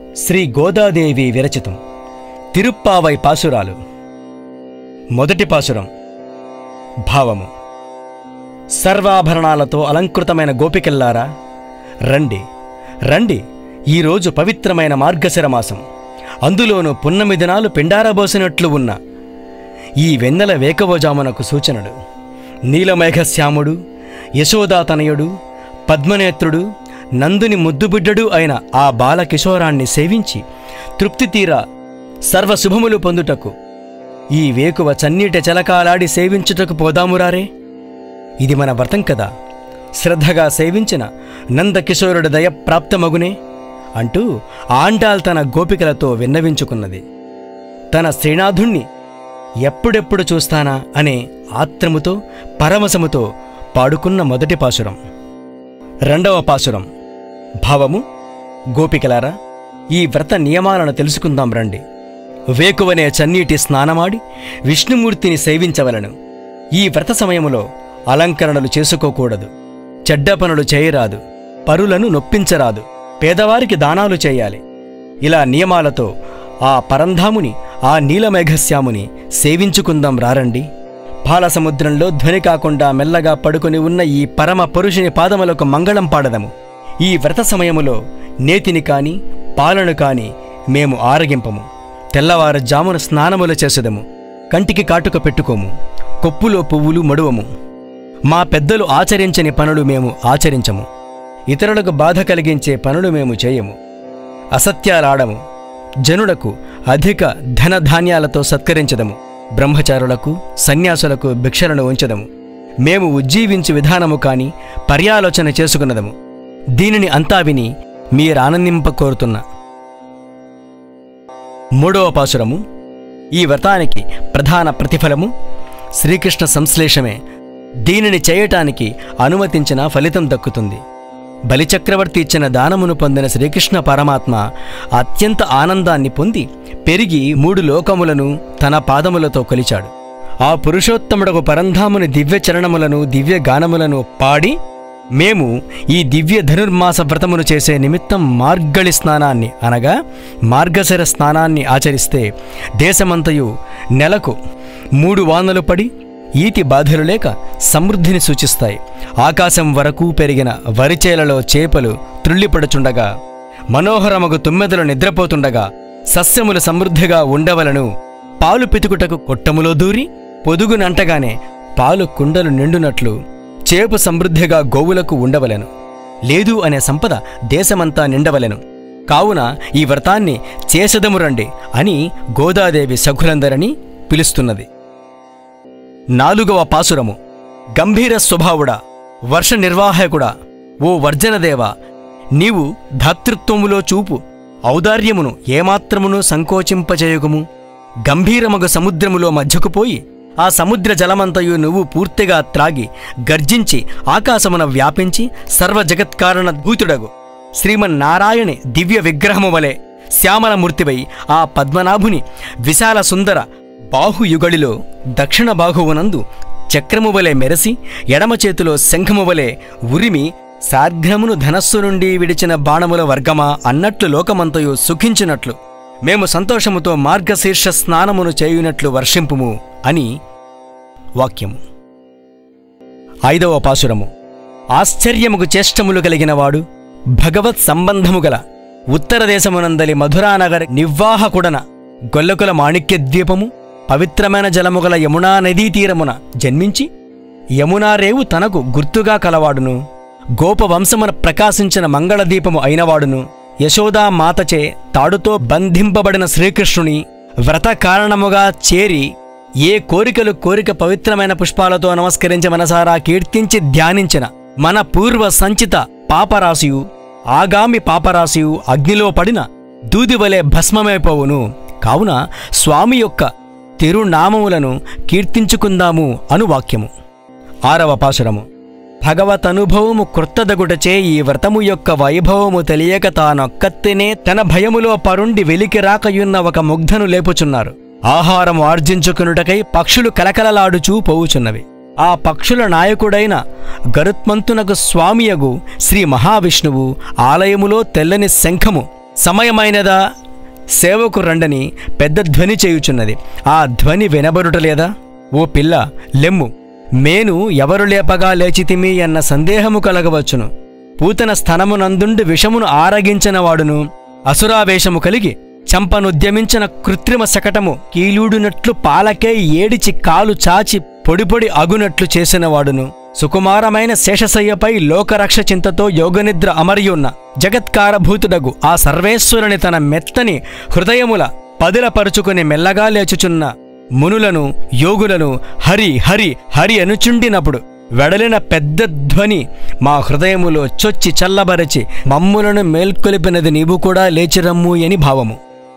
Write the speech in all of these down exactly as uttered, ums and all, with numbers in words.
శ్రీ గోదాదేవి విరచితం తిరుప్పావై పాసురాలు. మొదటి పాసురం. భావము. సర్వాభరణాలతో అలంకృతమైన గోపికల్లారా, రండి రండి. ఈరోజు పవిత్రమైన మార్గశిరమాసం, అందులోనూ పున్నమి దినాలు పిండారబోసినట్లు ఉన్న ఈ వెన్నెల వేకవజామునకు సూచనలు. నీలమేఘశ్యాముడు, యశోదాతనయుడు, పద్మనేత్రుడు, నందుని ముద్దుబిడ్డడు అయిన ఆ బాలకిశోరాన్ని సేవించి తృప్తి తీరా సర్వశుభములు పొందుటకు ఈ వేకువ చన్నీట చలకాలాడి సేవించుటకు పోదామురారే. ఇది మన వ్రతం కదా. శ్రద్ధగా సేవించిన నందకిశోరుడి దయ ప్రాప్తమగునే అంటూ ఆండాల్ తన గోపికలతో విన్నవించుకున్నది. తన శ్రీనాథుణ్ణి ఎప్పుడెప్పుడు చూస్తానా అనే ఆత్రముతో పరమశముతో పాడుకున్న మొదటి పాసురం. రెండవ పాసురం. భావము. గోపికలారా, ఈ వ్రత నియమాలను తెలుసుకుందాం రండి. వేకువనే చన్నీటి స్నానమాడి విష్ణుమూర్తిని సేవించవలను. ఈ వ్రత సమయములో అలంకరణలు చేసుకోకూడదు, చెడ్డ పనులు చేయరాదు, పరులను నొప్పించరాదు, పేదవారికి దానాలు చేయాలి. ఇలా నియమాలతో ఆ పరంధాముని, ఆ నీలమేఘశ్యాముని సేవించుకుందాం రారండి. పాలసముద్రంలో ధ్వని కాకుండా మెల్లగా పడుకొని ఉన్న ఈ పరమ పురుషుని పాదములకు మంగళం పాడదము. ఈ వ్రత సమయములో నేతిని కాని పాలను కాని మేము ఆరగింపము. తెల్లవారుజామున స్నానములు చేసేదము. కంటికి కాటుక పెట్టుకోము. కొప్పులో పువ్వులు మడువము. మా పెద్దలు ఆచరించని పనులు మేము ఆచరించము. ఇతరులకు బాధ కలిగించే పనులు మేము చేయము. అసత్యాలాడము. జనులకు అధిక ధనధాన్యాలతో సత్కరించదము. బ్రహ్మచారులకు, సన్యాసులకు భిక్షలను ఉంచదము. మేము ఉజ్జీవించు విధానము కాని పర్యాలోచన చేసుకున్నదము. దీనిని అంతా విని మీరానందింప కోరుతున్నా. మూడవ పాసురము. ఈ వ్రతానికి ప్రధాన ప్రతిఫలము శ్రీకృష్ణ సంశ్లేషమే. దీనిని చేయటానికి అనుమతించిన ఫలితం దక్కుతుంది. బలిచక్రవర్తి ఇచ్చిన దానమును పొందిన శ్రీకృష్ణ పరమాత్మ అత్యంత ఆనందాన్ని పొంది పెరిగి మూడు లోకములను తన పాదములతో కొలిచాడు. ఆ పురుషోత్తముడకు పరంధాముని దివ్య చరణములను దివ్య గానములను పాడి మేము ఈ దివ్య ధనుర్మాస వ్రతమును చేసే నిమిత్తం మార్గళి స్నానాన్ని అనగా మార్గశిర స్నానాన్ని ఆచరిస్తే దేశమంతయు నెలకు మూడు వానలు పడి ఈతి బాధలు లేక సమృద్ధిని సూచిస్తాయి. ఆకాశం వరకు పెరిగిన వరిచేలలో చేపలు త్రుళ్ళిపడుచుండగా, మనోహరమగు తుమ్మెదలు నిద్రపోతుండగా సస్యములు సమృద్ధిగా ఉండవలను. పాలు పితుకుటకు కొట్టములో దూరి పొదుగునంటగానే పాలు కుండలు నిండునట్లు చేపు సమృద్ధిగా గోవులకు ఉండవలెను. లేదు అనే సంపద దేశమంతా నిండవలెను. కావున ఈ వ్రతాన్ని చేసెదము రండి అని గోదాదేవి సఖులందరినీ పిలుస్తున్నది. నాలుగవ పాసురము. గంభీర స్వభావుడా, వర్ష నిర్వాహకుడా, ఓ వర్జనదేవా, నీవు ధాతృత్వములో చూపు ఔదార్యమును ఏమాత్రమును సంకోచింపజేయుగుము. గంభీరమగు సముద్రములో మధ్యకు పోయి ఆ సముద్ర జలమంతయు నువ్వు పూర్తిగా త్రాగి గర్జించి ఆకాశమున వ్యాపించి సర్వజగత్కారణ భూతుడగు శ్రీమన్నారాయణి దివ్య విగ్రహము వలె శ్యామలమూర్తివై ఆ పద్మనాభుని విశాల సుందర బాహుయుగళిలో దక్షిణ బాహువునందు చక్రము వలె మెరసి ఎడమ చేతిలో శంఖము వలె ఉరిమి సార్ఘ్రమును ధనస్సు నుండి విడిచిన బాణముల వర్గమా అన్నట్లు లోకమంతయు సుఖించినట్లు మేము సంతోషముతో మార్గశీర్ష స్నానమును చేయునట్లు వర్షింపుము అని వాక్యము. ఐదవ పాసురము. ఆశ్చర్యముకు చేష్టములు కలిగినవాడు, భగవత్ సంబంధము గల ఉత్తర దేశమునందలి మధురానగర నిర్వాహకుడన గొల్లకుల మాణిక్య ద్వీపము పవిత్రమైన జలముగల యమునా నదీ తీరమున జన్మించి యమునారేవు తనకు గుర్తుగా కలవాడును. గోపవంశమున ప్రకాశించిన మంగళదీపము అయినవాడును. యశోదా మాతచే తాడుతో బంధింపబడిన శ్రీకృష్ణుని వ్రత కారణముగా చేరి ఏ కోరికలు కోరిక పవిత్రమైన పుష్పాలతో నమస్కరించి మనసారా కీర్తించి ధ్యానించిన మన పూర్వ సంచిత పాపరాశియు ఆగామి పాపరాశియు అగ్నిలో పడిన దూదివలే భస్మమైపోవును. కావున స్వామి యొక్క తిరునామములను కీర్తించుకుందాము అను వాక్యము. ఆరవ పాసురము. భగవతనుభవము కృత్తదగుటచే ఈ వ్రతము యొక్క వైభవము తెలియక తానొక్కత్తెనే తన భయములో పరుండి వెలికి రాకయున్న ఒక ముగ్ధను లేపుచున్నారు. ఆహారము ఆర్జించుకునుటకై పక్షులు కలకలలాడుచూ పోవుచున్నవి. ఆ పక్షుల నాయకుడైన గరుత్మంతునకు స్వామియగు శ్రీ మహావిష్ణువు ఆలయములో తెల్లని శంఖము సమయమైనదా సేవకు రండని పెద్ద ధ్వని చేయుచున్నది. ఆ ధ్వని వినబడుటలేదా? ఓ పిల్ల లెమ్ము, మేను ఎవరు లేపగా లేచితిమి అన్న సందేహము కలగవచ్చును. పూతన స్థనమునందుండి విషమును ఆరగించిన అసురావేశము కలిగి చంపనుద్యమించిన కృత్రిమ శకటము కీలుడునట్లు పాలకే ఏడిచి కాలు చాచి పొడిపొడి అగునట్లు చేసినవాడును, సుకుమారమైన శేషశయ్యపై లోకరక్ష చింతతో యోగనిద్ర అమరియున్న జగత్కారభూతుడగు ఆ సర్వేశ్వరుని తన మెత్తని హృదయముల పదిలపరుచుకుని మెల్లగా లేచుచున్న మునులను యోగులను హరి హరి హరి అనుచుండినప్పుడు వెడలిన పెద్ద ధ్వని మా హృదయములో చొచ్చి చల్లబరచి మమ్ములను మేల్కొలిపినది నీవు కూడా లేచిరమ్ము అని భావము.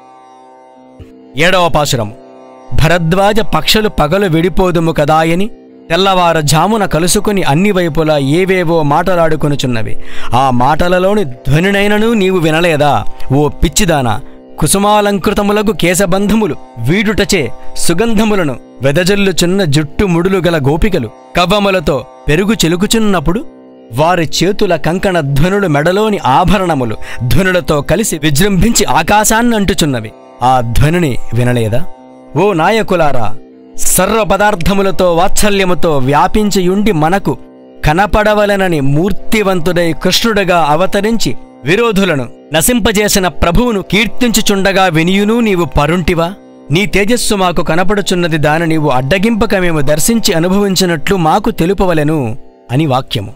ఏడవ పాశురము. భరద్వాజ పక్షులు పగలు విడిపోదుము కదాయని తెల్లవారజామున కలుసుకుని అన్ని వైపులా ఏవేవో మాటలాడుకొనుచున్నవి. ఆ మాటలలోని ధ్వనినైనను నీవు వినలేదా? ఓ పిచ్చిదానా, కుసుమాలంకృతములకు కేశబంధములు వీడుటచే సుగంధములను వెదజల్లుచున్న జుట్టు ముడులు గల గోపికలు కవ్వములతో పెరుగు చెలుకుచున్నప్పుడు వారి చేతుల కంకణ ధ్వనులు మెడలోని ఆభరణములు ధ్వనులతో కలిసి విజృంభించి ఆకాశాన్నంటుచున్నవి. ఆ ధ్వనిని వినలేదా? ఓ నాయకులారా, సర్వ పదార్థములతో వాత్సల్యముతో వ్యాపించియుండి మనకు కనపడవలనని మూర్తివంతుడై కృష్ణుడుగా అవతరించి విరోధులను నశింపజేసిన ప్రభువును కీర్తించుచుండగా వినియునూ నీవు పరుంటివా? నీ తేజస్సు మాకు కనపడుచున్నది, దాని నీవు అడ్డగింపక మేము దర్శించి అనుభవించినట్లు మాకు తెలుపవలెను అని వాక్యము.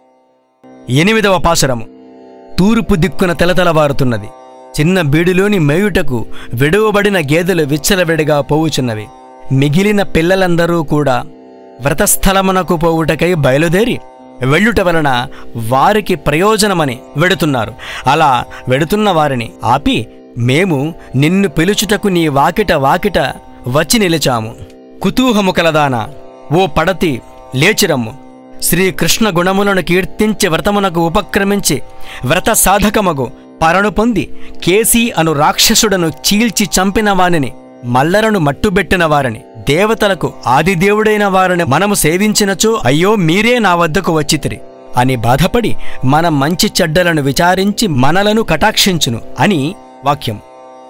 ఎనిమిదవ పాశురము. తూర్పు దిక్కున తెలతలవారుతున్నది. చిన్న బీడులోని మేయుటకు విడువబడిన గేదెలు విచ్చలవిడిగా పోవుచున్నవి. మిగిలిన పిల్లలందరూ కూడా వ్రతస్థలమునకు పోవుటకై బయలుదేరి వెళ్ళుట వలన వారికి ప్రయోజనమని వెడుతున్నారు. అలా వెడుతున్న వారిని ఆపి మేము నిన్ను పిలుచుటకు నీ వాకిట వాకిట వచ్చి నిలిచాము. కుతూహము కలదానా, ఓ పడతి లేచిరమ్ము. శ్రీకృష్ణ గుణములను కీర్తించి వ్రతమునకు ఉపక్రమించి వ్రత సాధకమగు పరను పొంది కేసీ అను రాక్షసుడను చీల్చి చంపిన వానిని, మల్లరను మట్టుబెట్టిన వారిని, దేవతలకు ఆదిదేవుడైన వారిని మనము సేవించినచో అయ్యో మీరే నా వద్దకు వచ్చితిరి అని బాధపడి మన మంచి చెడ్డలను విచారించి మనలను కటాక్షించును అని వాక్యం.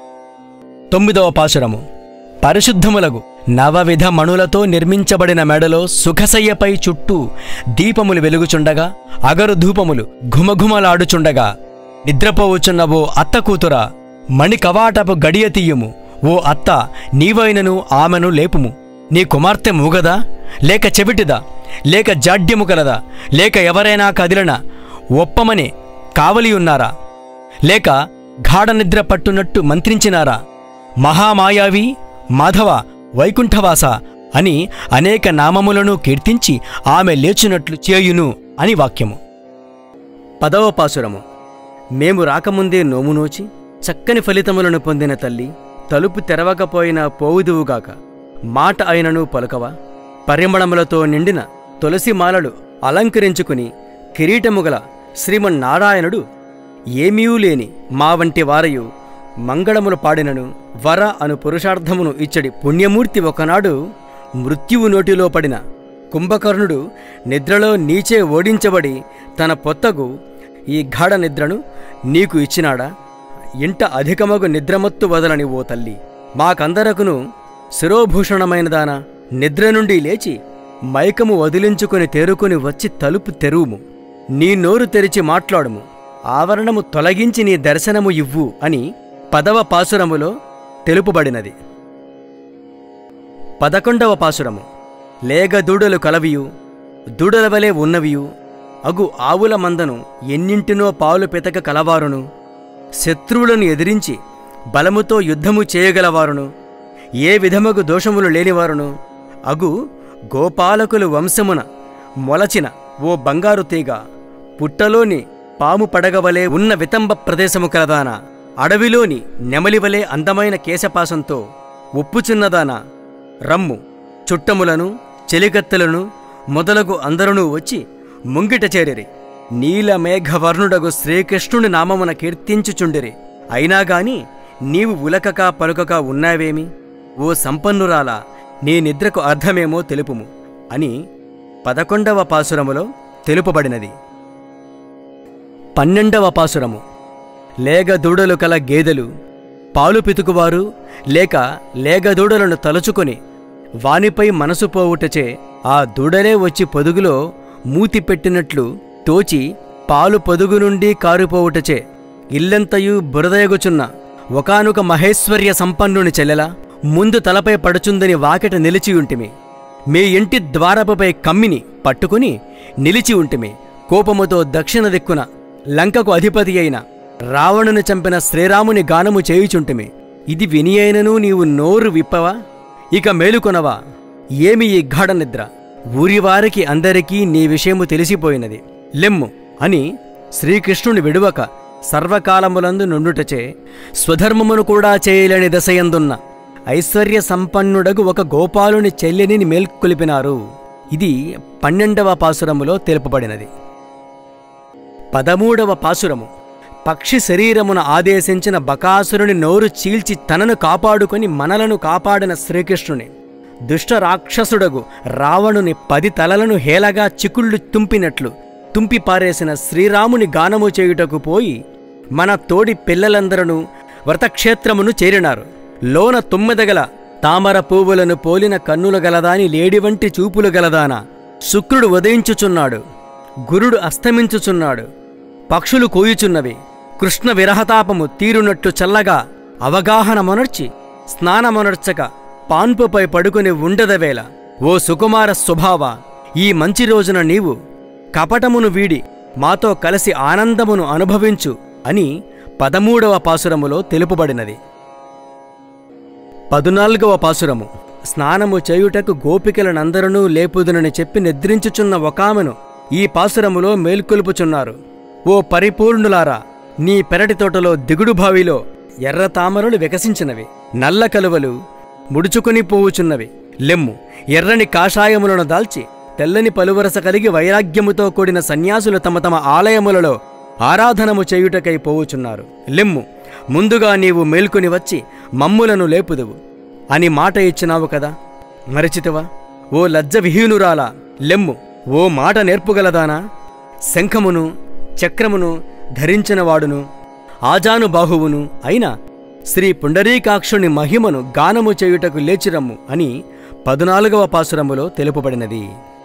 తొమ్మిదవ పాశురము. పరిశుద్ధములగు నవవిధ మణులతో నిర్మించబడిన మెడలో సుఖశయ్యపై చుట్టూ దీపములు వెలుగుచుండగా అగరు ధూపములు ఘుమఘుమలాడుచుండగా నిద్రపోవుచున్నవో అత్త కూతురా, మణి కవాటపు గడియ తీయుము. ఓ అత్త, నీవైనను ఆమెను లేపుము. నీ కుమార్తె మూగదా, లేక చెవిటిదా, లేక జాడ్యము కలదా, లేక ఎవరైనా కదిలినా ఒప్పమని కావలియున్నారా, లేక గాఢనిద్ర పట్టునట్టు మంత్రించినారా? మహామాయావి, మాధవ, వైకుంఠవాస అని అనేక నామములను కీర్తించి ఆమె లేచునట్లు చేయును అని వాక్యము. పదవ పాశురము. మేము రాకముందే నోమునోచి చక్కని ఫలితములను పొందిన తల్లి, తలుపు తెరవకపోయినా పోవుదువుగాక, మాట అయినను పలుకవా? పరిమళములతో నిండిన తులసిమాలలు అలంకరించుకుని కిరీటముగల శ్రీమన్నారాయణుడు ఏమీయూ లేని మా వంటి వారయు మంగళములు పాడినను వర అను పురుషార్థమును ఇచ్చడి పుణ్యమూర్తి ఒకనాడు మృత్యువు నోటిలో పడిన కుంభకర్ణుడు నిద్రలో నీచే ఓడించబడి తన పొత్తగు ఈ గాఢ నిద్రను నీకు ఇచ్చినాడా? ఇంట అధికమగు నిద్రమత్తు వదలని ఓ తల్లి, మాకందరకును శిరోభూషణమైనదానా, నిద్ర నుండి లేచి మైకము వదిలించుకుని తేరుకుని వచ్చి తలుపు తెరువుము. నీ నోరు తెరిచి మాట్లాడుము, ఆవరణము తొలగించి నీ దర్శనము ఇవ్వు అని పదవ పాశురములో తెలుపబడినది. పదకొండవ పాశురము. లేగ దూడలు కలవియు దూడల వలె ఉన్నవియు అగు ఆవుల మందను ఎన్నింటినో పాలు పెతక కలవారును, శత్రువులను ఎదిరించి బలముతో యుద్ధము చేయగలవారును, ఏ విధముగు దోషములు లేనివారును అగు గోపాలకులు వంశమున మొలచిన ఓ బంగారు తీగ, పుట్టలోని పాము పడగవలే ఉన్న వితంబ ప్రదేశము కలదానా, అడవిలోని నెమలివలే అందమైన కేశపాసంతో ఒప్పుచున్నదానా, రమ్ము. చుట్టములను చెలికత్తెలను మొదలగు అందరూ వచ్చి ముంగిట చేరిరి. నీలమేఘవర్ణుడగు శ్రీకృష్ణుని నామమున కీర్తించుచుండిరి. అయినాగాని నీవు ఉలకక పలుకక ఉన్నావేమి? ఓ సంపన్నురాలా, నీ నిద్రకు అర్థమేమో తెలుపుము అని పదకొండవ పాశురములో తెలుపబడినది. పన్నెండవ పాశురము. లేగదూడలు కల గేదెలు పాలు పితుకువారు లేక లేగదూడలను తలుచుకొని వానిపై మనసు పోవుటచే ఆ దూడలే వచ్చి పొదుగులో మూతి పెట్టినట్లు తోచి పాలు పొదుగు నుండి కారిపోవుటచే ఇల్లంతయు బురదయగుచున్న ఒకానొక మహేశ్వర్య సంపన్నుని చెల్లెలా ముందు తలపై పడుచుందని వాకిట నిలిచియుంటిమి. మీ ఇంటి ద్వారపుపై కమ్మిని పట్టుకుని నిలిచి ఉంటిమి. కోపముతో దక్షిణ దిక్కున లంకకు అధిపతి అయిన రావణుని చంపిన శ్రీరాముని గానము చేయుచుంటిమి. ఇది వినియైనను నీవు నోరు విప్పవా? ఇక మేలుకొనవా? ఏమి ఈ గాఢ నిద్ర? ఊరివారికి అందరికీ నీ విషయము తెలిసిపోయినది. లెమ్ము అని శ్రీకృష్ణుని విడువక సర్వకాలములందు నుండుటచే స్వధర్మమును కూడా చేయలేని దశయందున్న ఐశ్వర్య సంపన్నుడగు ఒక గోపాలుని చెల్లెని మేల్కొలిపినారు. ఇది పన్నెండవ పాసురములో తెలుపబడినది. పదమూడవ పాసురము. పక్షి శరీరమున ఆదేశించిన బకాసురుని నోరు చీల్చి తనను కాపాడుకొని మనలను కాపాడిన శ్రీకృష్ణుని దుష్ట రాక్షసుడగు రావణుని పది తలలను హేళగా చికుళ్ళు తుంపినట్లు తుంపి పారేసిన శ్రీరాముని గానము చేయుటకు పోయి మన తోడి పిల్లలందరూ వ్రతక్షేత్రమును చేరినారు. లోన తుమ్మెదగల తామర పువ్వులను పోలిన కన్నుల గలదాని లేడి వంటి చూపులు గలదానా శుక్రుడు ఉదయించుచున్నాడు, గురుడు అస్తమించుచున్నాడు, పక్షులు కోయుచున్నవి. కృష్ణ విరహతాపము తీరునట్టు చల్లగా అవగాహనమొనర్చి స్నానమొనర్చక పాన్పుపై పడుకుని ఉండదవేళ ఓ సుకుమార స్వభావ, ఈ మంచి రోజున నీవు కపటమును వీడి మాతో కలిసి ఆనందమును అనుభవించు అని పదమూడవ పాసురములో తెలుపబడినది. పదునాలుగవ పాసురము. స్నానము చేయుటకు గోపికలనందరూ లేపుదునని చెప్పి నిద్రించుచున్న ఒకామెను ఈ పాసురములో మేల్కొల్పుచున్నారు. ఓ పరిపూర్ణులారా, నీ పెరటి తోటలో దిగుడు బావిలో ఎర్ర తామరలు వికసించినవి, నల్ల కలువలు ముడుచుకుని పోవుచున్నవి. లెమ్ము, ఎర్రని కాషాయములను దాల్చి తెల్లని పలువరస కలిగి వైరాగ్యముతో కూడిన సన్యాసులు తమ తమ ఆలయములలో ఆరాధనము చేయుటకై పోవుచున్నారు. లెమ్ము, ముందుగా నీవు మేల్కొని వచ్చి మమ్ములను లేపుదువు అని మాట ఇచ్చినావు కదా, మరచితివా? ఓ లజ్జ విహీనురాలా, లెమ్ము, ఓ మాట నేర్పుగలదానా? శంఖమును చక్రమును ధరించినవాడును ఆజానుబాహువును అయిన శ్రీ పుండరీకాక్షుని మహిమను గానము చేయుటకు లేచిరమ్ము అని పదునాలుగవ పాసురములో తెలుపబడినది.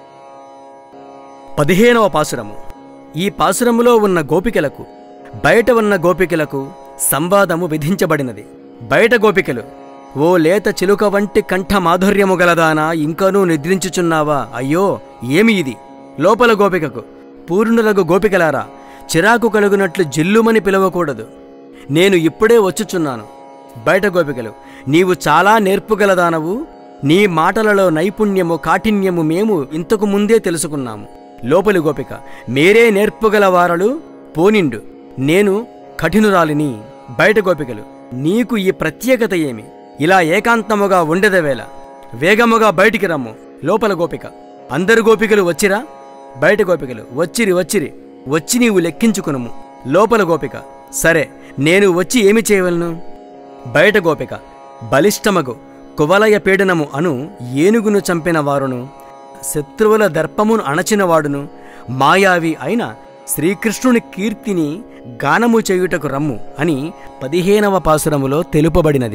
పదిహేనవ పాసురము. ఈ పాసురములో ఉన్న గోపికలకు బయట ఉన్న గోపికలకు సంవాదము విధించబడినది. బయట గోపికలు, ఓ లేత చిలుక వంటి కంఠ మాధుర్యము గలదానా, ఇంకనూ నిద్రించుచున్నావా? అయ్యో ఏమి ఇది? లోపల గోపికకు, పూర్ణులకు గోపికలారా, చిరాకు కలుగునట్లు జిల్లుమని పిలవకూడదు, నేను ఇప్పుడే వచ్చుచున్నాను. బయట గోపికలు, నీవు చాలా నేర్పుగలదానవు, నీ మాటలలో నైపుణ్యము కాఠిన్యము మేము ఇంతకు ముందే తెలుసుకున్నాము. లోపలి గోపిక, మీరే నేర్పుగలవారలు, పోనిండు, నేను కఠినురాలిని. బయట గోపికలు, నీకు ఈ ప్రత్యేకత ఏమి? ఇలా ఏకాంతముగా ఉండేదవేళ వేగముగా బయటికి రమ్ము. లోపల గోపిక, అందరు గోపికలు వచ్చిరా? బయట గోపికలు, వచ్చిరి వచ్చిరి, వచ్చి నీవు లెక్కించుకునుము. లోపల గోపిక, సరే, నేను వచ్చి ఏమి చేయవలను? బయట గోపిక, బలిష్టమగు కువలయ పీడనము అను ఏనుగును చంపిన వారును శత్రువుల దర్పమును అణచినవాడును మాయావి అయిన శ్రీకృష్ణుని కీర్తిని గానము చేయుటకు రమ్ము అని పదిహేనవ పాసురములో తెలుపబడినది.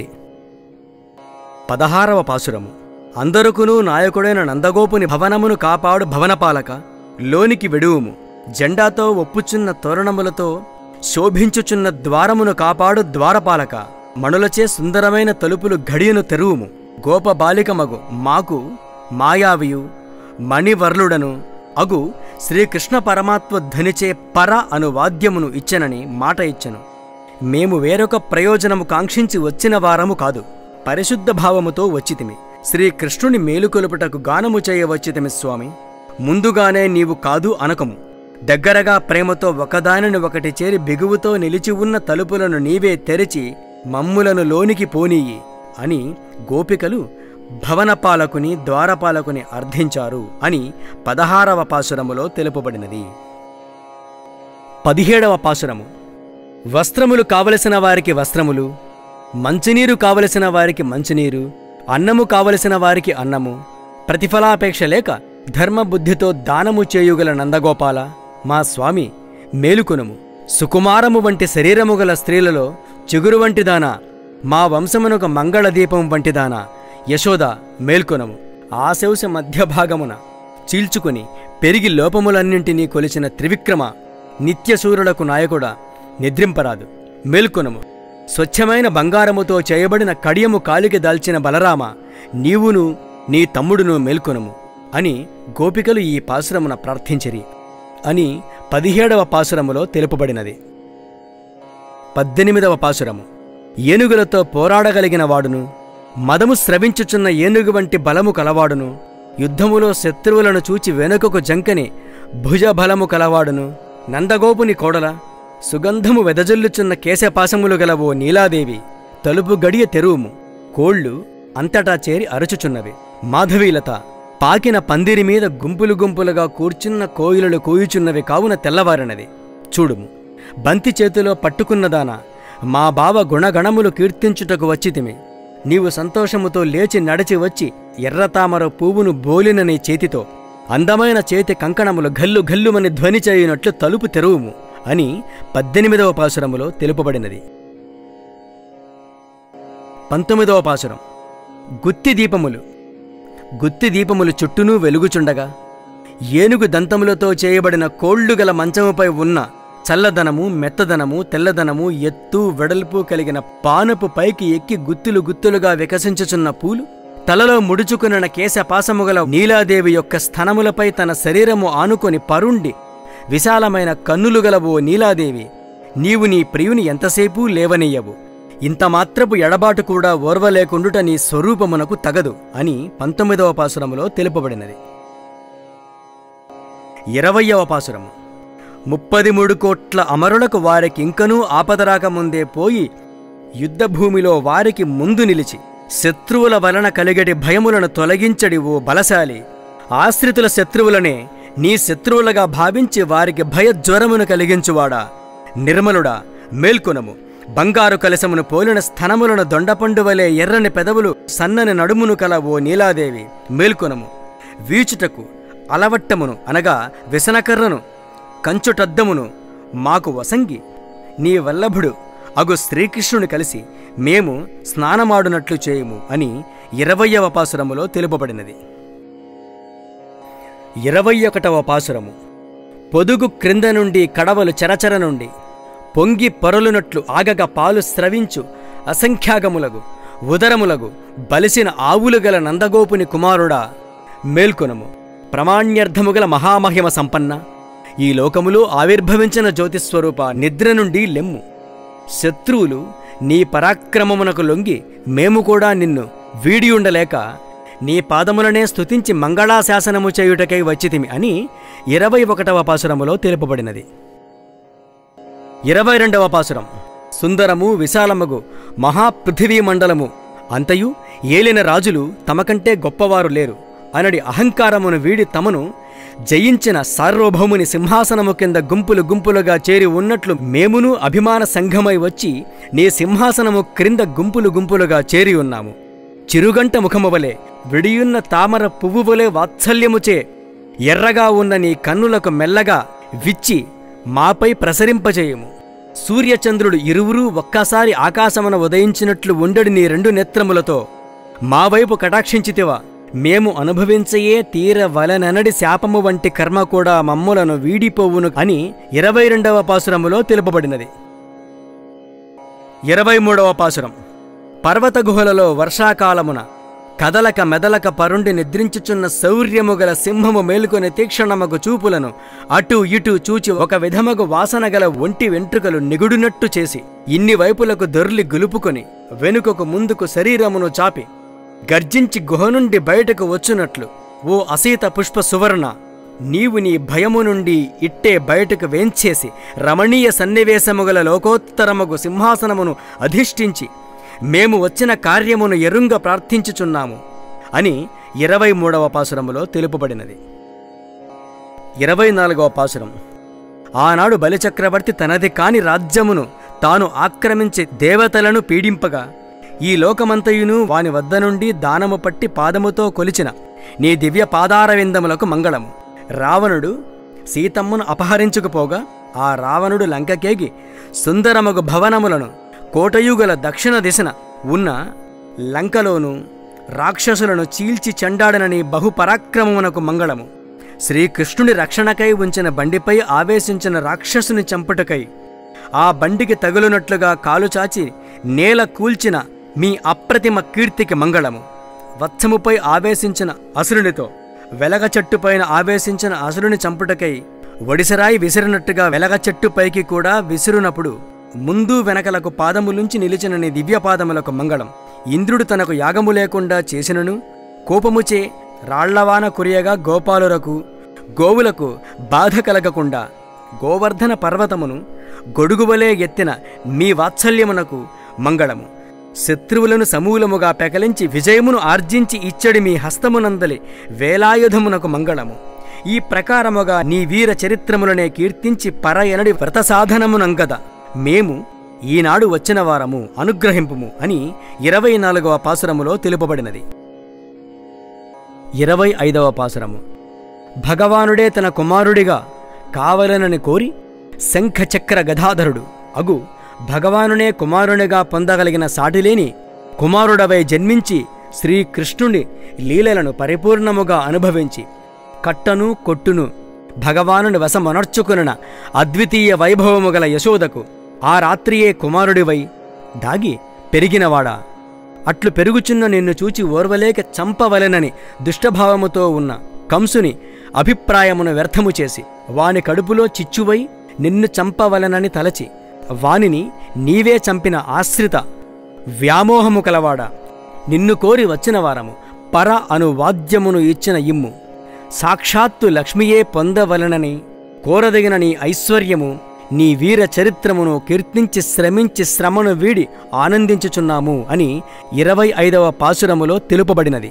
పదహారవ పాసురము. అందరుకును నాయకుడైన నందగోపుని భవనమును కాపాడు భవనపాలక, లోనికి వెడువుము. జెండాతో ఒప్పుచున్న తోరణములతో శోభించుచున్న ద్వారమును కాపాడు ద్వారపాలక, మణులచే సుందరమైన తలుపులు గడియను తెరువుము. గోపబాలికమగు మాకు మాయావియు మణివర్లుడను అగు శ్రీకృష్ణ పరమాత్మ ధ్వనిచే పర అను వాద్యమును ఇచ్చెనని మాట ఇచ్చెను. మేము వేరొక ప్రయోజనము కాంక్షించి వచ్చిన వారము కాదు, పరిశుద్ధ భావముతో వచ్చితిమి. శ్రీకృష్ణుని మేలుకొలుపుటకు గానము చేయవచ్చితిమి స్వామి. ముందుగానే నీవు కాదు అనకము. దగ్గరగా ప్రేమతో ఒకదానిని ఒకటి చేరి బిగువుతో నిలిచి ఉన్న తలుపులను నీవే తెరిచి మమ్ములను లోనికి పోనీయి అని గోపికలు భవనపాలకుని ద్వారపాలకుని అర్థించారు అని పదహారవ పాసురములో తెలుపబడినది. పదిహేడవ పాసురము. వస్త్రములు కావలసిన వారికి వస్త్రములు, మంచినీరు కావలసిన వారికి మంచినీరు, అన్నము కావలసిన వారికి అన్నము, ప్రతిఫలాపేక్ష లేక ధర్మబుద్ధితో దానము చేయుగల నందగోపాల, మా స్వామి మేలుకొనుము. సుకుమారము వంటి శరీరము గల స్త్రీలలో చిగురు వంటిదానా, మా వంశమునొక మంగళదీపం వంటిదానా, యశోద మేల్కొనము. ఆశౌస మధ్యభాగమున చీల్చుకొని పెరిగి లోపములన్నింటినీ కొలిచిన త్రివిక్రమ, నిత్యసూరులకు నాయకుడా, నిద్రింపరాదు, మేల్కొనము. స్వచ్ఛమైన బంగారముతో చేయబడిన కడియము కాలికి దాల్చిన బలరామ, నీవును నీ తమ్ముడును మేల్కొనము అని గోపికలు ఈ పాసురమున ప్రార్థించిరి అని పదిహేడవ పాసురములో తెలుపబడినది. పద్దెనిమిదవ పాసురము. ఏనుగులతో పోరాడగలిగిన వాడును, మదము స్రవించుచున్న ఏనుగు వంటి బలము కలవాడును, యుద్ధములో శత్రువులను చూచి వెనుకకు జంకని భుజబలము కలవాడును, నందగోపుని కోడల, సుగంధము వెదజల్లుచున్న కేశపాశములు గలవో నీలాదేవి, తలుపు గడియ తెరువుము. కోళ్ళు అంతటా చేరి అరుచుచున్నవి. మాధవీలత, పాకిన పందిరి మీద గుంపులు గుంపులుగా కూర్చున్న కోయిలలు కూయుచున్నవి కావున తెల్లవారినది. చూడుము, బంతి చేతిలో పట్టుకున్నదానా, మా బావ గుణగణములు కీర్తించుటకు వచ్చితిమి. నీవు సంతోషముతో లేచి నడిచి వచ్చి ఎర్రతామర పువ్వును బోలిన నీ చేతితో అందమైన చేతి కంకణములు గల్లు గల్లుమని ధ్వని చేయునట్లు తలుపు తెరువుము అని పద్దెనిమిదవ పాసురములో తెలుపబడినది. పంతొమ్మిదవ పాసురం. గుత్తి దీపములు. గుత్తి దీపములు చుట్టూనూ వెలుగుచుండగా ఏనుగు దంతములతో చేయబడిన కోళ్లు గల మంచముపై ఉన్న చల్లదనము, మెత్తదనము, తెల్లదనము, ఎత్తు వెడల్పు కలిగిన పానపు పైకి ఎక్కి గుత్తులు గుత్తులుగా వికసించుచున్న పూలు, తలలో ముడుచుకున్న కేశపాసముగల నీలాదేవి యొక్క స్థనములపై తన శరీరము ఆనుకొని పరుండి విశాలమైన కన్నులు గలవో నీలాదేవి, నీవు నీ ప్రియుని ఎంతసేపూ లేవనెయ్యవు. ఇంతమాత్రపు ఎడబాటు కూడా ఓర్వలేకుండుట నీ స్వరూపమునకు తగదు అని పంతొమ్మిదవ పాసురములో తెలుపబడినది. ఇరవయవ పాసురము. ముప్పది మూడు కోట్ల అమరులకు వారికి ఇంకనూ ఆపదరాకముందే పోయి యుద్ధభూమిలో వారికి ముందు నిలిచి శత్రువుల వలన కలిగటి భయములను తొలగించడి ఓ బలశాలి, ఆశ్రితుల శత్రువులనే నీ శత్రువులుగా భావించి వారికి భయజ్వరమును కలిగించువాడా, నిర్మలుడా, మేల్కొనము. బంగారు కలశమును పోలిన స్థనములను దొండపండు వలె ఎర్రని పెదవులు సన్నని నడుమును కల ఓ నీలాదేవి, మేల్కొనము. వీచుటకు అలవట్టమును అనగా విసనకర్రను కంచుటద్దమును మాకు వసంగి నీ వల్లభుడు అగు శ్రీకృష్ణుని కలిసి మేము స్నానమాడునట్లు చేయుము అని ఇరవయవ పాసురములో తెలుపబడినది. ఇరవై ఒకటవ పాసురము. పొదుగు క్రింద నుండి కడవలు చరచర నుండి పొంగి పొరలునట్లు ఆగగ పాలు స్రవించు అసంఖ్యాగములగు ఉదరములగు బలిసిన ఆవులు గల నందగోపుని కుమారుడా, మేల్కొనము. ప్రమాణ్యర్థముగల మహామహిమ సంపన్న, ఈ లోకములో ఆవిర్భవించిన జ్యోతిస్వరూప, నిద్ర నుండి లెమ్ము. శత్రువులు నీ పరాక్రమమునకు లొంగి మేము కూడా నిన్ను వీడియుండలేక నీ పాదములనే స్తుతించి మంగళాశాసనము చేయుటకై వచ్చితిమి అని ఇరవై ఒకటవ పాసురములో తెలుపబడినది. ఇరవై రెండవ పాసురం. సుందరము విశాలమగు మహాపృథివీ మండలము అంతయు ఏలిన రాజులు తమకంటే గొప్పవారు లేరు అనడి అహంకారమును వీడి తమను జయించిన సార్వభౌముని సింహాసనము కింద గుంపులు గుంపులుగా చేరి ఉన్నట్లు మేమును అభిమాన సంఘమై వచ్చి నీ సింహాసనము క్రింద గుంపులు గుంపులుగా చేరి ఉన్నాము. చిరుగంట ముఖము వలె విడియున్న తామర పువ్వు వలె వాత్సల్యముచే ఎర్రగా ఉన్న నీ కన్నులకు మెల్లగా విచ్చి మాపై ప్రసరింపజేయము. సూర్యచంద్రుడు ఇరువురూ ఒక్కసారి ఆకాశమున ఉదయించినట్లు ఉండడి నీ రెండు నేత్రములతో మా వైపు కటాక్షించితివా, మేము అనుభవించయే తీర వలననడి శాపము వంటి కర్మ కూడా మమ్ములను వీడిపోవును అని ఇరవై రెండవ పాసురములో తెలుపబడినది. ఇరవై మూడవ పాసురం. పర్వత గుహలలో వర్షాకాలమున కదలక మెదలక పరుండి నిద్రించుచున్న శౌర్యము గల సింహము మేలుకొని తీక్షణమగు చూపులను అటు ఇటు చూచి ఒక విధమగు వాసన గల ఒంటి వెంట్రుకలు నిగుడునట్టు చేసి ఇన్ని వైపులకు దొర్లి గులుపుకొని వెనుకకు ముందుకు శరీరమును చాపి గర్జించి గుహ నుండి బయటకు వచ్చునట్లు ఓ అసీత పుష్ప సువర్ణ, నీవు నీ భయము నుండి ఇట్టే బయటకు వేంచేసి రమణీయ సన్నివేశముగల లోకోత్తరమగు సింహాసనమును అధిష్ఠించి మేము వచ్చిన కార్యమును ఎరుంగ ప్రార్థించుచున్నాము అని ఇరవై మూడవ పాసురములో తెలుపబడినది. ఇరవై నాలుగవ పాసురం. ఆనాడు బలిచక్రవర్తి తనది కాని రాజ్యమును తాను ఆక్రమించి దేవతలను పీడింపగా ఈ లోకమంతయును వాని వద్ద నుండి దానము పట్టి పాదముతో కొలిచిన నీ దివ్య పాదారవిందములకు మంగళము. రావణుడు సీతమ్మను అపహరించుకుపోగా ఆ రావణుడు లంకకేగి సుందరమగు భవనములను కోటయుగల దక్షిణ దిశన ఉన్న లంకలోను రాక్షసులను చీల్చి చెండాడనని బహుపరాక్రమమునకు మంగళము. శ్రీకృష్ణుని రక్షణకై ఉంచిన బండిపై ఆవేశించిన రాక్షసుని చంపుటకై ఆ బండికి తగులునట్లుగా కాలుచాచి నేల కూల్చిన మీ అప్రతిమ కీర్తికి మంగళము. వత్సముపై ఆవేశించిన అసురునితో వెలగ చెట్టుపైన ఆవేశించిన అసురుని చంపుటకై ఒడిసరాయి విసిరినట్టుగా వెలగ చెట్టుపైకి కూడా విసిరునప్పుడు ముందు వెనకలకు పాదములుంచి నిలిచిన నీ దివ్యపాదములకు మంగళం. ఇంద్రుడు తనకు యాగము లేకుండా చేసినను కోపముచే రాళ్లవాన కురియగా గోపాలురకు గోవులకు బాధ కలగకుండా గోవర్ధన పర్వతమును గొడుగువలే ఎత్తిన మీ వాత్సల్యమునకు మంగళము. శత్రువులను సమూలముగా పెకలించి విజయమును ఆర్జించి ఇచ్చడి మీ హస్తమునందలి వేలాయుధమునకు మంగళము. ఈ ప్రకారముగా నీ వీర చరిత్రములనే కీర్తించి పరయనడి వ్రత సాధనమునంగద మేము ఈనాడు వచ్చిన వారము అనుగ్రహింపుము అని ఇరవై నాలుగవ పాసురములో తెలుపబడినది. ఇరవై ఐదవ పాసురము. భగవానుడే తన కుమారుడిగా కావలనని కోరి శంఖచక్ర గదాధరుడు అగు భగవానునే కుమారునిగా పొందగలిగిన సాటిలేని కుమారుడవై జన్మించి శ్రీకృష్ణుని లీలలను పరిపూర్ణముగా అనుభవించి కట్టను కొట్టును భగవానుని వశమనర్చుకున్న అద్వితీయ వైభవము గల యశోదకు ఆ రాత్రియే కుమారుడివై దాగి పెరిగినవాడా, అట్లు పెరుగుచున్న నిన్ను చూచి ఓర్వలేక చంపవలెనని దుష్టభావముతో ఉన్న కంసుని అభిప్రాయమును వ్యర్థము చేసి వాని కడుపులో చిచ్చువై నిన్ను చంపవలెనని తలచి వానిని నీవే చంపిన ఆశ్రిత వ్యామోహము కలవాడా, నిన్ను కోరి వచ్చిన వారము పర అను వాద్యమును ఇచ్చిన ఇమ్ము. సాక్షాత్తు లక్ష్మియే పొందవలనని కోరదగిన నీ ఐశ్వర్యము నీ వీర చరిత్రమును కీర్తించి శ్రమించి శ్రమను వీడి ఆనందించుచున్నాము అని ఇరవై ఐదవ పాసురములో తెలుపబడినది.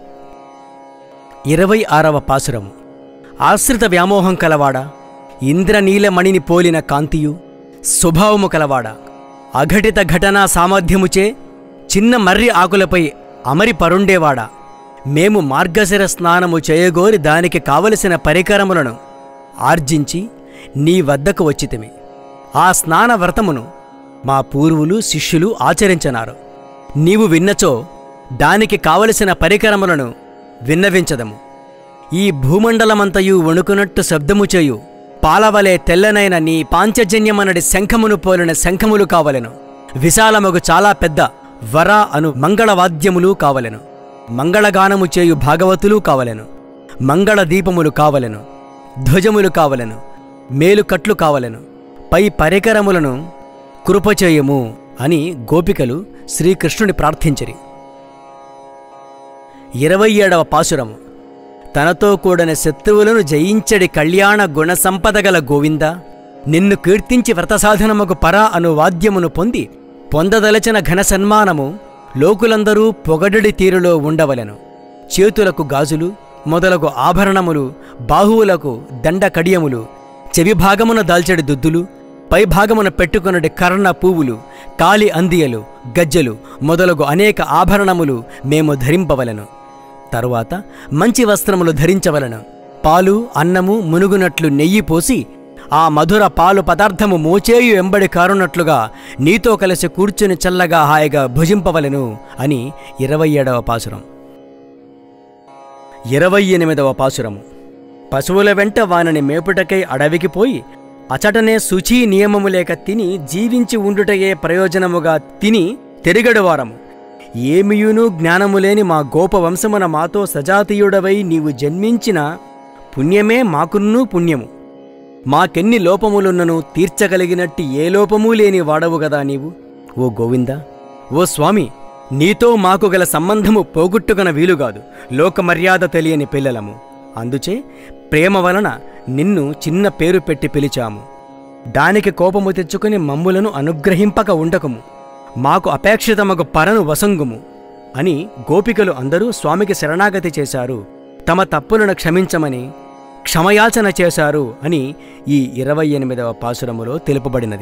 ఇరవై ఆరవ పాసురము. ఆశ్రిత వ్యామోహం కలవాడా, ఇంద్రనీలమణిని పోలిన కాంతియు స్వభావము కలవాడా, అఘటిత ఘటనా సామర్థ్యముచే చిన్న మర్రి ఆకులపై అమరి పరుండేవాడా, మేము మార్గశిర స్నానము చేయగోరి దానికి కావలసిన పరికరములను ఆర్జించి నీ వద్దకు వచ్చితిమి. ఆ స్నాన వ్రతమును మా పూర్వులు శిష్యులు ఆచరించనారు. నీవు విన్నచో దానికి కావలసిన పరికరములను విన్నవించదము. ఈ భూమండలమంతయు వణుకునట్టు శబ్దము చేయు పాలవలే తెల్లనైన నీ పాంచజన్యమనడి శంఖమును పోలిన శంఖములు కావలెను. విశాలమగు చాలా పెద్ద వర అను మంగళవాద్యములు కావలెను. మంగళగానము చేయు భాగవతులు కావలెను. మంగళ దీపములు కావలెను. ధ్వజములు కావలెను. మేలుకట్లు కావలెను. పై పరికరములను కృపచేయము అని గోపికలు శ్రీకృష్ణుని ప్రార్థించిరి. ఇరవై ఏడవ పాసురము. తనతో కూడని శత్రువులను జయించడి కళ్యాణ గుణసంపదగల గోవింద, నిన్ను కీర్తించి వ్రతసాధనముకు పరా అను వాద్యమును పొంది పొందదలచిన ఘన సన్మానము లోకులందరూ పొగడడి తీరులో ఉండవలెను. చేతులకు గాజులు మొదలగు ఆభరణములు, బాహువులకు దండ కడియములు, చెవిభాగమున దాల్చడి దుద్దులు, పైభాగమున పెట్టుకొనడి కర్ణ పువ్వులు, కాలి అందియలు, గజ్జెలు మొదలగు అనేక ఆభరణములు మేము ధరింపవలెను. తరువాత మంచి వస్త్రములు ధరించవలెను. పాలు అన్నము మునుగునట్లు నెయ్యి పోసి ఆ మధుర పాలు పదార్థము మోచేయు ఎంబడి కారునట్లుగా నీతో కలిసి కూర్చుని చల్లగా హాయిగా భుజింపవలెను అని ఇరవై ఏడవ పాసురం. ఇరవై ఎనిమిదవ పాసురము. పశువుల వెంట వానిని మేపుటకై అడవికి పోయి అచటనే శుచీ నియమము లేక తిని జీవించి ఉండుటయే ప్రయోజనముగా తిని తెరిగడువారము. ఏమియును జ్ఞానములేని మా గోపవంశమున మాతో సజాతీయుడవై నీవు జన్మించిన పుణ్యమే మాకున్నూ పుణ్యము. మాకెన్ని లోపములున్నను తీర్చగలిగినట్టి ఏ లోపమూ లేని వాడవు గదా నీవు. ఓ గోవింద, ఓ స్వామి, నీతో మాకు గల సంబంధము పోగొట్టుకున వీలుగాదు. లోకమర్యాద తెలియని పిల్లలము. అందుచే ప్రేమ వలన నిన్ను చిన్న పేరు పెట్టి పిలిచాము. దానికి కోపము తెచ్చుకుని మమ్ములను అనుగ్రహింపక ఉండకము. మాకు అపేక్షితమగు పరను వసంగుము అని గోపికలు అందరూ స్వామికి శరణాగతి చేశారు. తమ తప్పులను క్షమించమని క్షమయాచన చేశారు అని ఈ ఇరవై ఎనిమిదవ పాసురములో తెలుపబడినది.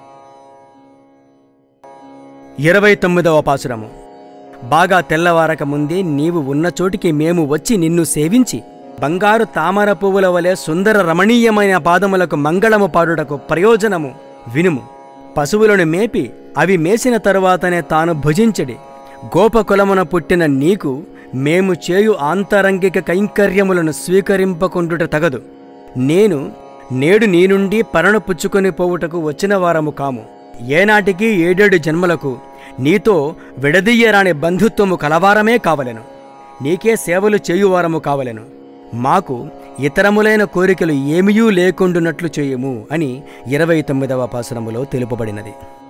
ఇరవై తొమ్మిదవ పాసురము. బాగా తెల్లవారక ముందే నీవు ఉన్న చోటికి మేము వచ్చి నిన్ను సేవించి బంగారు తామర పువ్వుల వలె సుందర రమణీయమైన పాదములకు మంగళము పాడుటకు ప్రయోజనము వినుము. పశువులను మేపి అవి మేసిన తరువాతనే తాను భుజించడి గోపకులమున పుట్టిన నీకు మేము చేయు ఆంతరంగిక కైంకర్యములను స్వీకరింపకుండుట తగదు. నేను నేడు నీ నుండి పరణ పుచ్చుకొని పోవుటకు వచ్చిన వారము కాము. ఏనాటికి ఏడేడు జన్మలకు నీతో విడదీయరాని బంధుత్వము కలవారమే కావలెను. నీకే సేవలు చేయువారము కావలెను. మాకు ఇతరములైన కోరికలు ఏమీయూ లేకుండునట్లు చేయము అని ఇరవై తొమ్మిదవ పాసురములో తెలుపబడినది.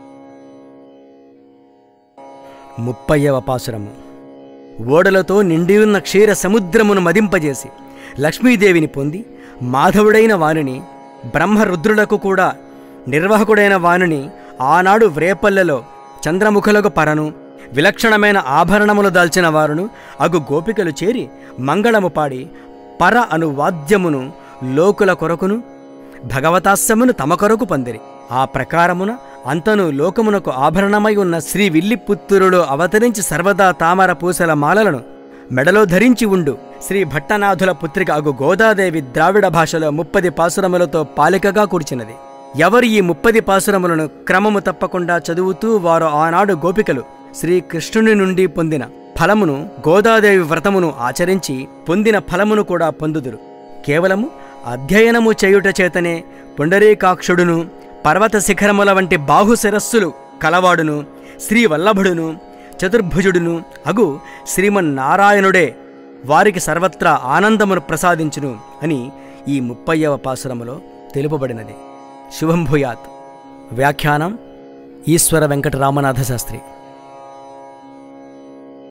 ముప్పైవ పాసురము. ఓడలతో నిండియున్న క్షీర సముద్రమును మదింపజేసి లక్ష్మీదేవిని పొంది మాధవుడైన వానిని, బ్రహ్మరుద్రులకు కూడా నిర్వాహకుడైన వానిని ఆనాడు వ్రేపల్లెలో చంద్రముఖులకు పరను విలక్షణమైన ఆభరణములు దాల్చిన వారును అగు గోపికలు చేరి మంగళము పాడి పర అను వాద్యమును లోకుల కొరకును భగవతాస్యమును తమ కొరకు పందిరి. ఆ ప్రకారమున అంతను లోకమునకు ఆభరణమై ఉన్న శ్రీ విల్లిపుత్రుడు అవతరించి సర్వదా తామర పూసల మాలలను మెడలో ధరించి ఉండు శ్రీ భట్టనాథుల పుత్రిక అగు గోదాదేవి ద్రావిడ భాషలో ముప్పది పాసురములతో పాలికగా కూర్చినది. ఎవరు ఈ ముప్పది పాసురములను క్రమము తప్పకుండా చదువుతూ వారు ఆనాడు గోపికలు శ్రీకృష్ణుని నుండి పొందిన ఫలమును, గోదాదేవి వ్రతమును ఆచరించి పొందిన ఫలమును కూడా పొందుదురు. కేవలము అధ్యయనము చేయుట చేతనే పుండరీకాక్షుడును, పర్వత శిఖరముల వంటి బాహుశిరస్సులు కలవాడును, శ్రీవల్లభుడును, చతుర్భుజుడును అగు శ్రీమన్నారాయణుడే వారికి సర్వత్రా ఆనందమును ప్రసాదించును అని ఈ ముప్పైవ పాసురములో తెలుపబడినది. శుభం భూయాత్. వ్యాఖ్యానం ఈశ్వర వెంకట రామనాథ శాస్త్రి.